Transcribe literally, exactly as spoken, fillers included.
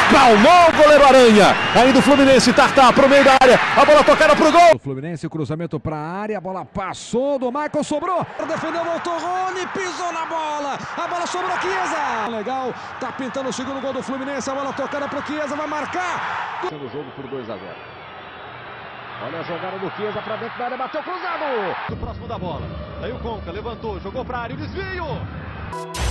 espalmou o goleiro Aranha. Ainda o Fluminense, Tartá pro meio da área. A bola tocada pro gol. O Fluminense, o cruzamento para a área. A bola passou do Michael, sobrou. Defendeu, voltou, Rony, pisou na bola. A bola sobrou, Chiesa. Legal, tá pintando o segundo gol do Fluminense. A bola tocada pro Chiesa, vai marcar. O jogo por dois a zero. Olha a jogada do Chiesa pra dentro da área, bateu cruzado. Do próximo da bola. Aí o Conca levantou, jogou pra área, o desvio.